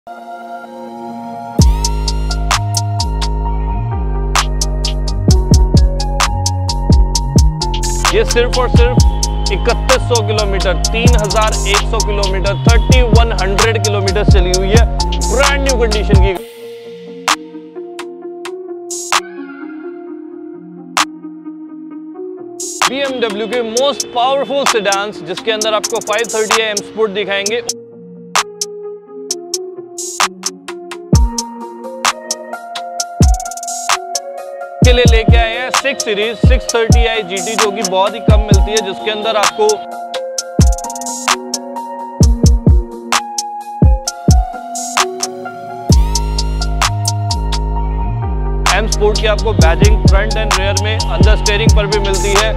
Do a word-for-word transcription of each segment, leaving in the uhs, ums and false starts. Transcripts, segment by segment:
ये सिर्फ और सिर्फ इकतीस सौ किलोमीटर, तीन हज़ार एक सौ किलोमीटर, इकतीस सौ किलोमीटर चली हुई है, ब्रांड न्यू कंडीशन की। बी एम डब्ल्यू के मोस्ट पावरफुल सेडान्स, जिसके अंदर आपको five thirty I M sport दिखाएंगे। के लिए लेके आए हैं six series six thirty I G T, जो कि बहुत ही कम मिलती है, जिसके अंदर आपको एम स्पोर्ट की आपको बैजिंग फ्रंट एंड रेयर में अंदर स्टीयरिंग पर भी मिलती है।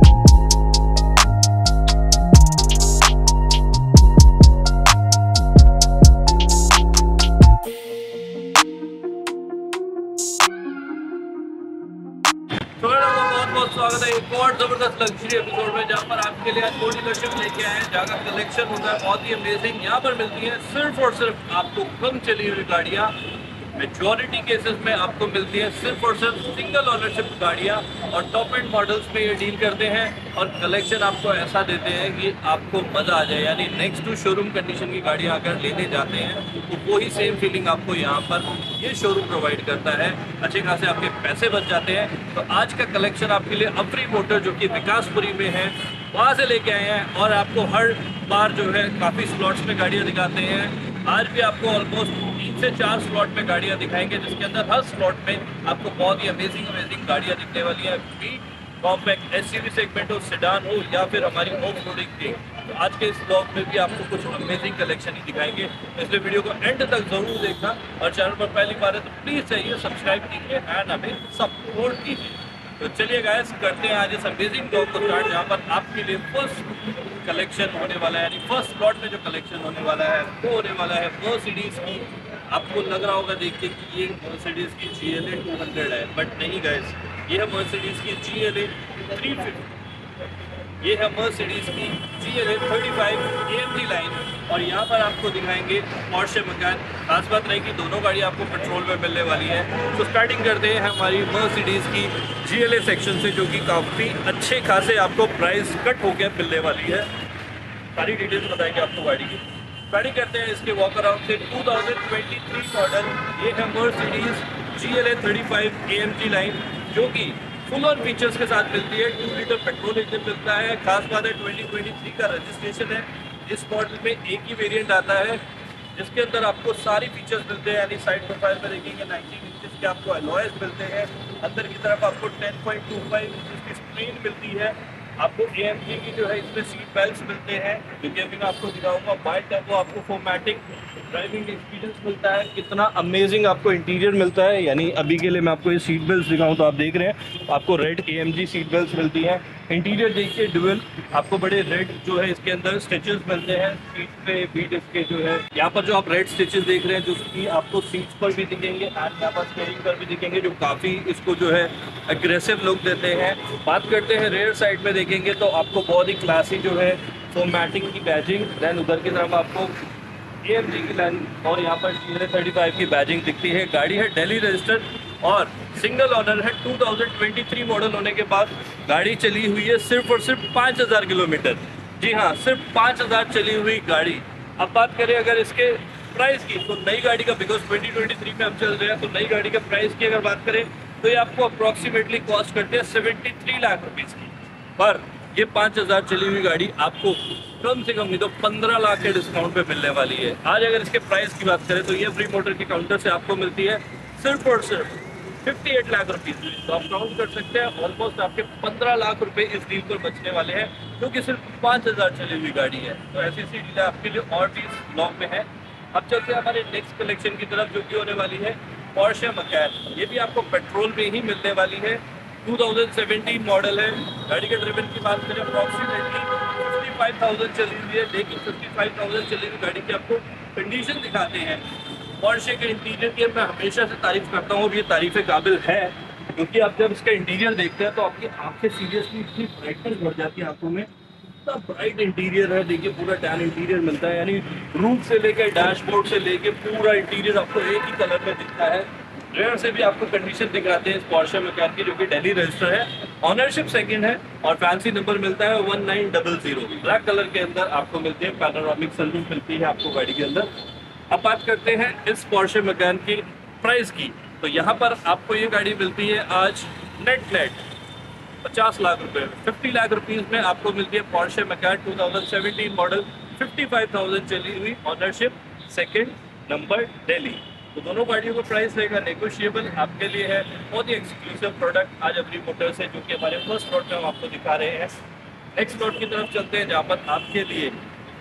बहुत बहुत स्वागत है एक और जबरदस्त लग्जरी एपिसोड में, जहां पर आपके लिए आज डीलरशिप लेके आए हैं, जहां का कलेक्शन होता है बहुत ही अमेजिंग। यहां पर मिलती है सिर्फ और सिर्फ आपको कम चली हुई गाड़ियां, मेजॉरिटी केसेस में आपको मिलती है सिर्फ और सिर्फ सिंगल ओनरशिप गाड़ियां, और टॉप एंड मॉडल्स पे ये डील करते हैं और कलेक्शन आपको ऐसा देते हैं कि आपको मजा आ जाए। यानी नेक्स्ट टू शोरूम कंडीशन की गाड़ियां अगर लेने जाते हैं तो वही सेम फीलिंग आपको यहाँ पर ये शोरूम प्रोवाइड करता है, अच्छे खासे आपके पैसे बच जाते हैं। तो आज का कलेक्शन आपके लिए अवरी मोटर, जो कि विकासपुरी में है, वहाँ से लेके आए हैं और आपको हर बार जो है काफ़ी स्लॉट्स में गाड़ियाँ दिखाते हैं। आज भी आपको ऑलमोस्ट तीन से चार स्लॉट में गाड़ियाँ दिखाएंगे, जिसके अंदर हर स्लॉट में आपको बहुत ही अमेजिंग अमेजिंग गाड़ियाँ दिखने वाली है। बी कॉम्पैक्ट एसयूवी सेगमेंट हो, सेडान हो, या फिर हमारी ऑफ रोडिंग थी। तो आज के इस ब्लॉग में भी आपको कुछ अमेजिंग कलेक्शन ही दिखाएंगे, इसलिए वीडियो को एंड तक जरूर देखना। और चैनल पर पहली बार है तो प्लीज़ चाहिए सब्सक्राइब कीजिए एंड हमें सपोर्ट कीजिए। तो चलिए गाइस, करते हैं आज इस अमेजिंग ब्लॉग को स्टार्ट, जहाँ पर आपके लिए फर्स्ट कलेक्शन होने वाला है, यानी फर्स्ट स्लॉट में जो कलेक्शन होने वाला है वो होने वाला है मर्सिडीज की। आपको लग रहा होगा देख के कि ये मर्सिडीज की G L A two hundred है, बट नहीं गाइस, ये है मर्सिडीज की G L A three fifty. ये है मर्सिडीज की G L A thirty five A M G line, और यहाँ पर आपको दिखाएंगे पोर्शे मकान। खास बात रहेगी दोनों गाड़ी आपको पेट्रोल में मिलने वाली है। तो स्टार्टिंग करते हैं हमारी मर्सिडीज की जी एल ए सेक्शन से, जो कि काफ़ी अच्छे खासे आपको प्राइस कट होकर मिलने वाली है। सारी डिटेल्स बताएंगे आपको गाड़ी की। स्टार्टिंग करते हैं इसके वॉक अराउंड से। Two thousand twenty three model ये है Mercedes G L A thirty five A M G line, जो कि फुल ऑन फीचर्स के साथ मिलती है। टू लीटर पेट्रोल इंजन मिलता है। खास बात है ट्वेंटी ट्वेंटी थ्री का रजिस्ट्रेशन है। इस मॉडल में एक ही वेरिएंट आता है, जिसके अंदर आपको सारी फीचर्स मिलते हैं। यानी साइड प्रोफाइल में देखेंगे नाइनटीन इंचेस के आपको अलॉयज मिलते हैं। अंदर की तरफ आपको ten point two five inches की स्क्रीन मिलती है। आपको ए एम जी की जो है इसमें सीट बेल्ट मिलते हैं, जो कि अभी मैं आपको दिखाऊंगा। बाइक टैप आपको फोमैटिक ड्राइविंग एक्सपीरियंस मिलता है। कितना अमेजिंग आपको इंटीरियर मिलता है। यानी अभी के लिए मैं आपको ये सीट बेल्ट दिखाऊं तो आप देख रहे हैं आपको red A M G seat belt मिलती हैं। इंटीरियर देखिए डुअल, आपको बड़े रेड जो है इसके अंदर स्टिचेस मिलते हैं सीट पे बीट इसके जो है। यहाँ पर जो आप रेड स्टिचेस देख रहे हैं, जो कि आपको सीट्स पर भी दिखेंगे एंड यहाँ पर स्टीयरिंग पर भी दिखेंगे, जो काफ़ी इसको जो है एग्रेसिव लुक देते हैं। बात करते हैं रेयर साइड में देखेंगे तो आपको बहुत ही क्लासी जो है फोमैटिक की बैजिंग, देन उधर की तरफ आपको ए एम जी की लाइन और यहाँ पर G L A thirty five की बैजिंग दिखती है। गाड़ी है दिल्ली रजिस्टर्ड और सिंगल ओनर है। Two thousand twenty three model होने के बाद गाड़ी चली हुई है सिर्फ और सिर्फ पाँच हज़ार किलोमीटर। जी हाँ, सिर्फ पाँच हज़ार चली हुई गाड़ी। अब बात करें अगर इसके प्राइस की, तो नई गाड़ी का, बिकॉज ट्वेंटी ट्वेंटी थ्री में हम चल रहे हैं, तो नई गाड़ी का प्राइस की अगर बात करें तो ये आपको अप्रॉक्सीमेटली कॉस्ट करते हैं सेवेंटी थ्री लाख रुपीज़ की। पर ये पाँच हज़ार चली हुई गाड़ी आपको कम से कम नहीं तो पंद्रह लाख के डिस्काउंट पे मिलने वाली है। आज अगर इसके प्राइस की बात करें तो ये फ्री मोटर के काउंटर से आपको मिलती है सिर्फ और सिर्फ अट्ठावन लाख रुपीस। तो आप काउंट कर सकते हैं ऑलमोस्ट आपके पंद्रह लाख रुपए इस डील पर बचने वाले हैं, क्योंकि सिर्फ पाँच हज़ार चली हुई गाड़ी है। तो ऐसी सी डील आपके लिए और भी इस ब्लॉग में है। अब चलते हैं हमारे नेक्स्ट कलेक्शन की तरफ, जो कि होने वाली है पोर्शे मकान। ये भी आपको पेट्रोल में ही मिलने वाली है। टू थाउजेंड सेवेंटीन मॉडल है। गाड़ी के ड्रिवन की बात करें अप्रॉक्सीमेटली फिफ्टी फाइव थाउजेंड चली हुई है, लेकिन फिफ्टी फाइव थाउजेंड चली हुई गाड़ी की आपको कंडीशन दिखाते हैं। पोर्शे के इंटीरियर की मैं हमेशा से तारीफ करता हूँ, ये तारीफ़ काबिल है, क्योंकि आप जब इसका इंटीरियर देखते हैं तो आपकी आंखें सीरियसली इतनी ब्राइटनेस बढ़ जाती है आंखों में। कितना ब्राइट इंटीरियर है, देखिए पूरा टैन इंटीरियर मिलता है, यानी रूफ से लेकर डैशबोर्ड से लेकर पूरा इंटीरियर आपको एक ही कलर में दिखता है। रेयर से भी आपको कंडीशन दिखाते हैं इस पोर्शे मैकान की, जो कि दिल्ली रजिस्टर है, ऑनरशिप सेकंड है और फैंसी नंबर मिलता है one nine double zero. Black colour के अंदर आपको मिलती है, पैनोरामिक सनरूफ मिलती है आपको गाड़ी के अंदर। अब बात करते हैं इस पोर्शे मैकान की प्राइस की, तो यहाँ पर आपको ये गाड़ी मिलती है आज नेट नेट पचास लाख रुपए, पचास लाख रुपीस में आपको मिलती है Porsche Macan two thousand seventeen model, पचपन हज़ार चली हुई, ऑनरशिप सेकंड नंबर दिल्ली। तो दोनों गाड़ियों का प्राइस रहेगा नेगोशिएबल आपके लिए है। बहुत ही एक्सक्लूसिव प्रोडक्ट आज अवरी मोटर्स है, जो कि हमारे फर्स्ट लॉट में हम आपको दिखा रहे हैं। नेक्स्ट लॉट की तरफ चलते हैं, जहाँ पर आपके लिए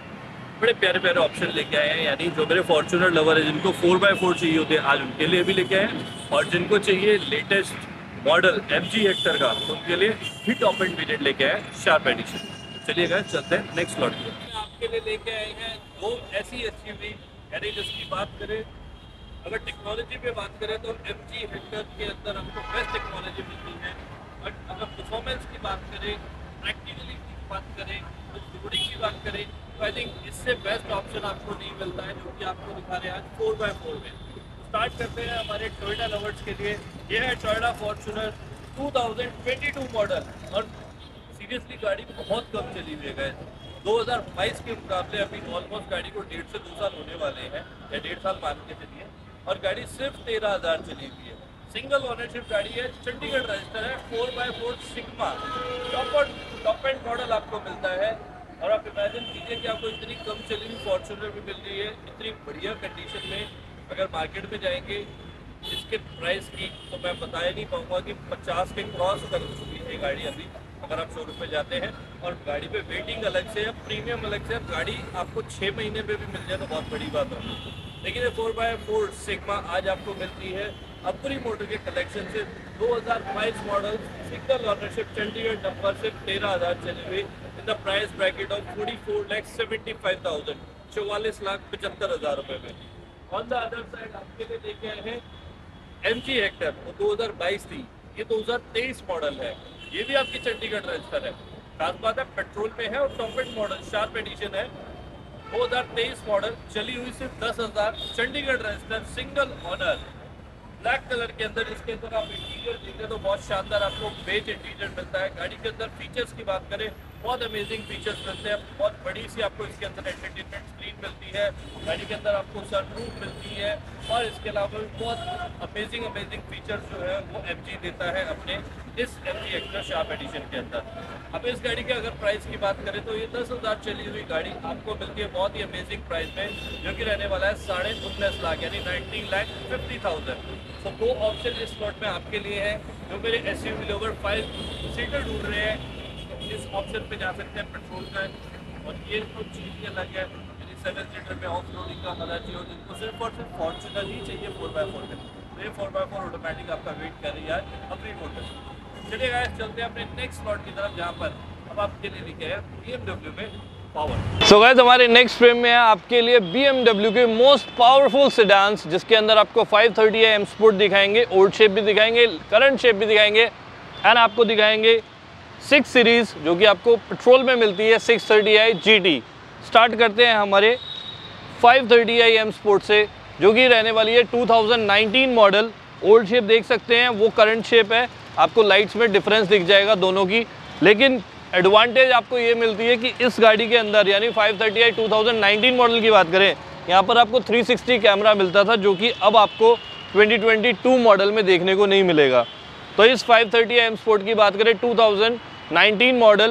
बड़े प्यारे प्यारे ऑप्शन लेके आए हैं, यानी जो मेरे फॉर्च्यूनर लवर है, जिनको फोर बाय फोर चाहिए होते हैं, आज उनके लिए भी लेके आए हैं, और जिनको चाहिए लेटेस्ट मॉडल एमजी हेक्टर का, उनके लिए ही टॉप एंड वेरिएंट लेके आए शार्प एडिशन। चलिए गाइस चलते हैं नेक्स्ट लॉट पे। आपके लिए लेके आए हैं दो ऐसी एसयूवी, यानी जिसकी बात करें अगर टेक्नोलॉजी पे बात करें तो एमजी हेक्टर के अंदर हमको बेस्ट टेक्नोलॉजी मिलती है, बट अगर परफॉर्मेंस की बात करें, प्रैक्टिकली की बात करें, लोडिंग की बात करें, तो आई थिंक इससे बेस्ट ऑप्शन आपको नहीं मिलता है, जो कि आपको दिखा रहे हैं आज फोर बाय फोर में। स्टार्ट करते हैं हमारे टोयोटा लवर्स के लिए। ये है Toyota Fortuner two thousand twenty two model, और सीरियसली गाड़ी बहुत कम चली हुई है। दो हज़ार बाईस के मुकाबले अभी ऑलमोस्ट गाड़ी को डेढ़ से दो साल होने वाले हैं, या डेढ़ साल मान के चलिए, और गाड़ी सिर्फ तेरह हज़ार चली हुई है। सिंगल ऑनरशिप गाड़ी है, चंडीगढ़ रजिस्टर है, four by four sigma top top end model आपको मिलता है। और आप इमेजिन कीजिए कि आपको इतनी कम चली हुई फॉर्च्यूनर भी मिल रही है, इतनी बढ़िया कंडीशन में। अगर मार्केट में जाएंगे इसके प्राइस की, तो मैं बता ही नहीं पाऊंगा कि पचास के क्रॉस कर चुकी है गाड़ी अभी, अगर आप शोरूम पे जाते हैं। और गाड़ी पे वेटिंग अलग से है, प्रीमियम अलग से है, गाड़ी आपको छः महीने पे भी मिल जाए तो बहुत बड़ी बात है। लेकिन ये फोर बाय फोर सिग्मा आज आपको मिलती है अपनी मोटर के कलेक्शन से, दो हज़ार बाईस model, single ownership, Chandigarh number से, तेरह हज़ार चली हुई, in the price bracket of forty four lakh seventy five thousand, चौवालीस लाख पचहत्तर हज़ार रुपये में। ऑन द अदर साइड आपके लिए लेके आए हैं एमजी हेक्टर, वो दो हज़ार बाईस थी, ये दो हज़ार तेईस मॉडल है, ये भी आपकी चंडीगढ़ रजिस्टर है। खास बात है पेट्रोल में है और top end model sharp edition है, दो हज़ार तेईस मॉडल, चली हुई सिर्फ दस हज़ार, Chandigarh register, single owner, black colour के अंदर। इसके अंदर आप इंटीरियर देखें तो बहुत शानदार आपको बेज इंटीरियर मिलता है। गाड़ी के अंदर फीचर्स की बात करें, बहुत अमेजिंग फीचर्स मिलते हैं, बहुत बड़ी सी आपको इसके अंदर एंटरटेनमेंट स्क्रीन मिलती है, गाड़ी के अंदर आपको सनरूफ मिलती है, और इसके अलावा भी बहुत अमेजिंग अमेजिंग फीचर्स जो है वो एमजी देता है अपने इस एमजी हेक्टर शार्प एडिशन के अंदर। अब इस गाड़ी के अगर प्राइस की बात करें तो ये दस हज़ार चली हुई गाड़ी आपको मिलती है बहुत ही अमेजिंग प्राइस में, जो कि रहने वाला है साढ़े उन्नीस लाख यानी नाइनटीन लाख फिफ्टी थाउजेंड। तो दो ऑप्शन इस स्लॉट में आपके लिए है, जो मेरे S U V lover five seater ढूंढ रहे हैं इस ऑप्शन पे जा सकते हैं पेट्रोल का। और ये तो चीज़ ही अलग है, यानी सेवन सीटर में ऑफ रोडिंग का मजा चाहिए, और जिनको सिर्फ और सिर्फ फॉर्च्यूनर ही चाहिए फोर बाय फोर में, तो ये फोर बाय फोर ऑटोमेटिक आपका वेट कर रही है अपनी मोटर। चलिए गाइस चलते हैं अपने नेक्स्ट स्लॉट की तरफ, जहाँ पर अब आपके लिए लिखे हैं बी एम डब्ल्यू में पावर। सो गाइस हमारे नेक्स्ट फ्रेम में है आपके लिए बी एम डब्ल्यू के मोस्ट पावरफुल सेडान्स, जिसके अंदर आपको five thirty I M sport दिखाएंगे, ओल्ड शेप भी दिखाएंगे, करंट शेप भी दिखाएंगे, एंड आपको दिखाएंगे सिक्स सीरीज जो कि आपको पेट्रोल में मिलती है, six thirty I G T. Start करते हैं हमारे five thirty I M sport से, जो कि रहने वाली है two thousand nineteen model. Old shape देख सकते हैं, वो करंट शेप है, आपको लाइट्स में डिफरेंस दिख जाएगा दोनों की। लेकिन एडवांटेज आपको ये मिलती है कि इस गाड़ी के अंदर यानी five thirty I two thousand nineteen model की बात करें, यहाँ पर आपको थ्री सिक्सटी कैमरा मिलता था, जो कि अब आपको ट्वेंटी ट्वेंटी टू मॉडल में देखने को नहीं मिलेगा। तो इस five thirty I M sport की बात करें, two thousand nineteen model,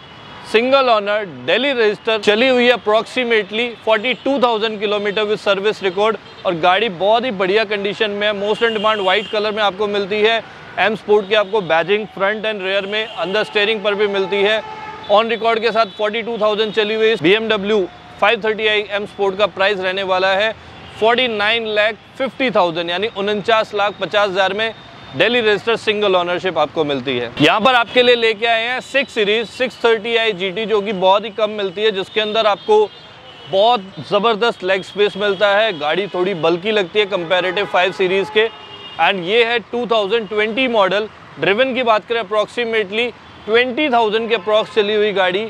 single owner, Delhi register, चली हुई है approximately forty two thousand kilometre with service record, और गाड़ी बहुत ही बढ़िया कंडीशन में है। Most in demand white colour में आपको मिलती है। एम स्पोर्ट की आपको बैजिंग फ्रंट एंड रेयर में, अंदर स्टीयरिंग पर भी मिलती है। ऑन रिकॉर्ड के साथ फोर्टी टू थाउजेंड चली हुई B M W five thirty I M sport का प्राइस रहने वाला है forty nine lakh fifty thousand यानी उनचास लाख पचास हज़ार में दिल्ली रजिस्टर सिंगल ऑनरशिप आपको मिलती है। यहाँ पर आपके लिए लेके आए हैं six series six thirty I G T, जो कि बहुत ही कम मिलती है, जिसके अंदर आपको बहुत ज़बरदस्त लेग स्पेस मिलता है। गाड़ी थोड़ी बल्की लगती है कंपैरेटिव फाइव सीरीज़ के, एंड ये है two thousand twenty model. Driven की बात करें अप्रॉक्सीमेटली ट्वेंटी थाउजेंड के अप्रॉक्स चली हुई गाड़ी,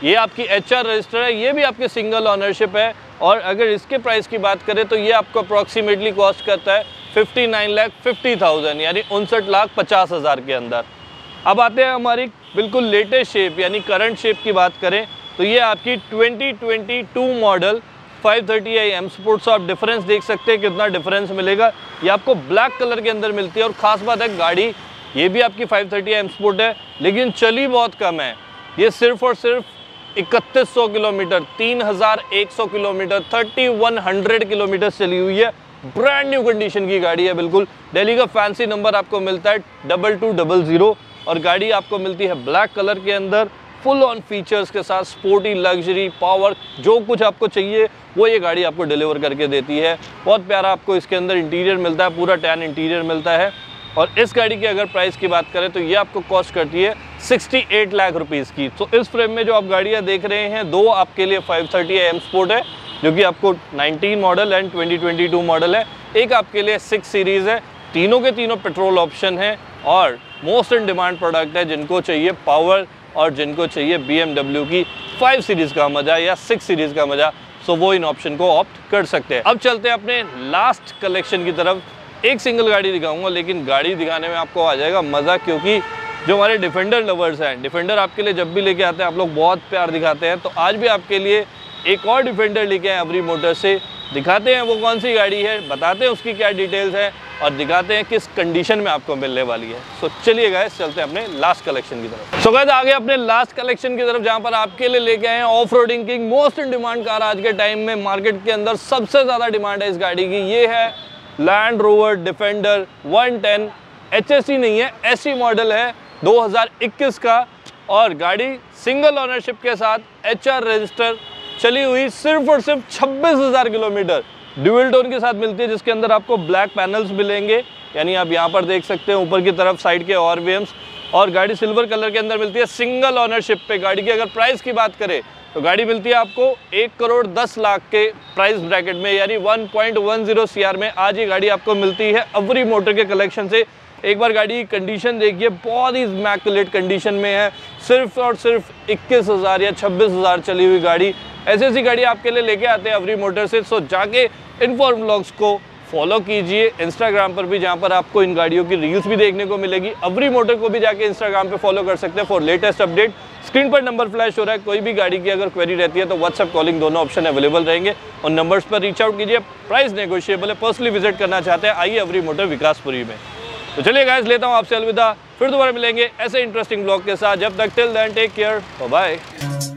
ये आपकी एच आर रजिस्टर है, ये भी आपके सिंगल ऑनरशिप है। और अगर इसके प्राइस की बात करें तो ये आपको अप्रॉक्सीमेटली कॉस्ट करता है fifty nine lakh fifty thousand यानी उनसठ लाख पचास हज़ार के अंदर। अब आते हैं हमारी बिल्कुल लेटेस्ट शेप यानी करंट शेप की बात करें तो ये आपकी twenty twenty two model five thirty I M sports. आप डिफरेंस देख सकते हैं कितना डिफरेंस मिलेगा। ये आपको ब्लैक कलर के अंदर मिलती है और ख़ास बात है गाड़ी ये भी आपकी five thirty I M sport है लेकिन चली बहुत कम है। ये सिर्फ और सिर्फ इकतीस सौ किलोमीटर, तीन हज़ार एक सौ kilometre, thirty one hundred kilometre चली हुई है। ब्रांड न्यू कंडीशन की गाड़ी है बिल्कुल। दिल्ली का फैंसी नंबर आपको मिलता है डबल टू डबल ज़ीरो और गाड़ी आपको मिलती है ब्लैक कलर के अंदर फुल ऑन फीचर्स के साथ। स्पोर्टी, लग्जरी, पावर, जो कुछ आपको चाहिए वो ये गाड़ी आपको डिलीवर करके देती है। बहुत प्यारा आपको इसके अंदर इंटीरियर मिलता है, पूरा टैन इंटीरियर मिलता है। और इस गाड़ी की अगर प्राइस की बात करें तो ये आपको कॉस्ट करती है अड़सठ लाख रुपीस की। तो इस फ्रेम में जो आप गाड़ियाँ देख रहे हैं, दो आपके लिए five thirty I M sport है जो कि आपको nineteen model and twenty twenty two model है। एक आपके लिए सिक्स सीरीज़ है। तीनों के तीनों पेट्रोल ऑप्शन है और मोस्ट इन डिमांड प्रोडक्ट है। जिनको चाहिए पावर और जिनको चाहिए बी एम डब्ल्यू की फाइव सीरीज़ का मज़ा या सिक्स सीरीज़ का मज़ा, सो वो इन ऑप्शन को ऑप्ट कर सकते हैं। अब चलते हैं अपने लास्ट कलेक्शन की तरफ। एक सिंगल गाड़ी दिखाऊंगा लेकिन गाड़ी दिखाने में आपको आ जाएगा मज़ा, क्योंकि जो हमारे डिफेंडर लवर्स हैं, डिफेंडर आपके लिए जब भी लेके आते हैं आप लोग बहुत प्यार दिखाते हैं। तो आज भी आपके लिए एक और डिफेंडर लेके आए एवरी मोटर से। दिखाते हैं वो कौन सी गाड़ी है, बताते हैं उसकी क्या डिटेल्स हैं और दिखाते हैं किस कंडीशन में आपको मिलने वाली है। सो चलिए गाइस चलते हैं अपने लास्ट कलेक्शन की तरफ। सो गाइस आगे अपने लास्ट कलेक्शन की तरफ जहां पर आपके लिए लेके आए हैं off roading king, most in demand car आज के टाइम में मार्केट के अंदर सबसे ज़्यादा डिमांड है इस गाड़ी की। ये है Land Rover Defender one ten. H S C नहीं है, एस सी मॉडल है दो हज़ार इक्कीस का और गाड़ी सिंगल ऑनरशिप के साथ एच आर रजिस्टर, चली हुई सिर्फ और सिर्फ छब्बीस हज़ार किलोमीटर। ड्यूल टोन के साथ मिलती है जिसके अंदर आपको ब्लैक पैनल्स मिलेंगे, यानी आप यहाँ पर देख सकते हैं ऊपर की तरफ साइड के और वी एम्स। और गाड़ी सिल्वर कलर के अंदर मिलती है सिंगल ऑनरशिप पे। गाड़ी की अगर प्राइस की बात करें तो गाड़ी मिलती है आपको एक करोड़ दस लाख के प्राइस ब्रैकेट में, यानी one point one zero C R में आज ये गाड़ी आपको मिलती है एवरी मोटर के कलेक्शन से। एक बार गाड़ी की कंडीशन देखिए, बहुत ही इमैक्युलेट कंडीशन में है। सिर्फ और सिर्फ इक्कीस हज़ार या छब्बीस हज़ार चली हुई गाड़ी। ऐसी ऐसी गाड़ी आपके लिए लेके आते हैं एवरी मोटर से। सो जाके इनफॉर्म व्लॉग्स को फॉलो कीजिए इंस्टाग्राम पर भी, जहाँ पर आपको इन गाड़ियों की रील्स भी देखने को मिलेगी। एवरी मोटर को भी जाके इंस्टाग्राम पे फॉलो कर सकते हैं फॉर लेटेस्ट अपडेट। स्क्रीन पर नंबर फ्लैश हो रहा है, कोई भी गाड़ी की अगर क्वेरी रहती है तो व्हाट्सएप कॉलिंग दोनों ऑप्शन अवेलेबल रहेंगे। और नंबर्स पर रीच आउट कीजिए। प्राइस नेगोशिएबल है, पर्सनली विजिट करना चाहते हैं आइए एवरी मोटर विकासपुरी में। तो चलिए गाइस लेता हूँ आपसे अलविदा, फिर दोबारा मिलेंगे ऐसे इंटरेस्टिंग ब्लॉग के साथ। जब तक till then take care, bye bye.